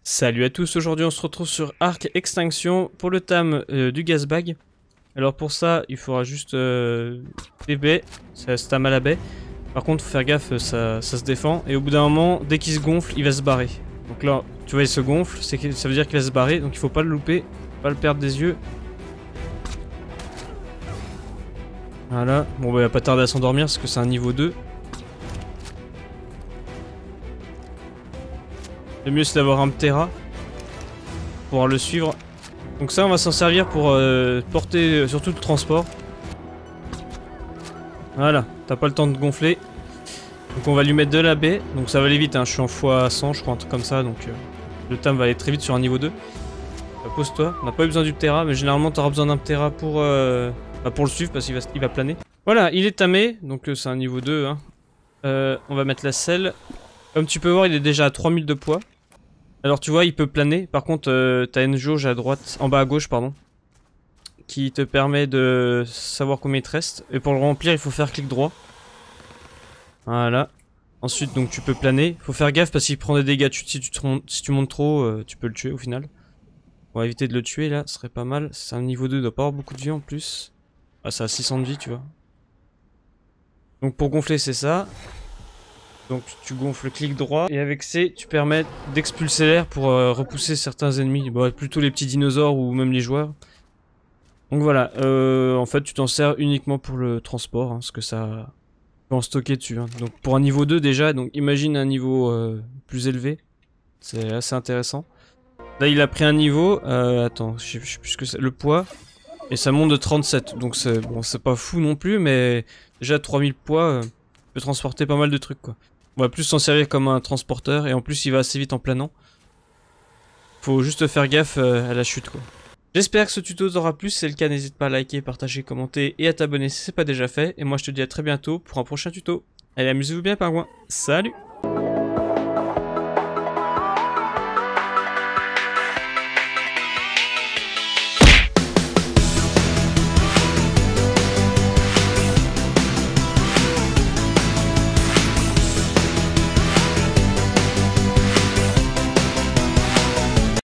Salut à tous, aujourd'hui on se retrouve sur Arc Extinction pour le thème du gaz bag. Alors pour ça, il faudra juste des baies, ça se tame à la baie. Par contre, faut faire gaffe, ça se défend. Et au bout d'un moment, dès qu'il se gonfle, il va se barrer. Donc là, tu vois, il se gonfle, ça veut dire qu'il va se barrer, donc il faut pas le louper, pas le perdre des yeux. Voilà, bon bah il va pas tarder à s'endormir parce que c'est un niveau 2. Le mieux c'est d'avoir un Ptera pour pouvoir le suivre. Donc ça on va s'en servir pour porter surtout le transport. Voilà, t'as pas le temps de gonfler. Donc on va lui mettre de la baie. Donc ça va aller vite, hein. Je suis en x100 je crois, un truc comme ça. Donc le time va aller très vite sur un niveau 2. Pose-toi, on n'a pas eu besoin du Ptera, mais généralement t'auras besoin d'un Ptera pour le suivre parce qu'il va planer. Voilà, il est tamé, donc c'est un niveau 2. Hein. On va mettre la selle. Comme tu peux voir, il est déjà à 3000 de poids. Alors tu vois, il peut planer. Par contre, t'as une jauge à droite, en bas à gauche, pardon, qui te permet de savoir combien il te reste. Et pour le remplir, il faut faire clic droit. Voilà. Ensuite, donc tu peux planer. Faut faire gaffe parce qu'il prend des dégâts. Si tu montes trop, tu peux le tuer au final. On va éviter de le tuer là, ce serait pas mal. C'est un niveau 2, il doit pas avoir beaucoup de vie en plus. Ah, ça a 600 de vie, tu vois. Donc pour gonfler, c'est ça. Donc tu gonfles clic droit et avec C tu permets d'expulser l'air pour repousser certains ennemis, bon, plutôt les petits dinosaures ou même les joueurs. Donc voilà, en fait tu t'en sers uniquement pour le transport, hein, parce que ça peut en stocker dessus. Hein. Donc pour un niveau 2 déjà, donc imagine un niveau plus élevé, c'est assez intéressant. Là il a pris un niveau, attends, je sais plus ce que c'est, le poids, et ça monte de 37, donc c'est bon, c'est pas fou non plus, mais déjà 3000 poids, peut transporter pas mal de trucs quoi. On va plus s'en servir comme un transporteur et en plus il va assez vite en planant. Faut juste faire gaffe à la chute quoi. J'espère que ce tuto t'aura plu, si c'est le cas n'hésite pas à liker, partager, commenter et à t'abonner si c'est pas déjà fait. Et moi je te dis à très bientôt pour un prochain tuto. Allez amusez-vous bien pingouin, salut!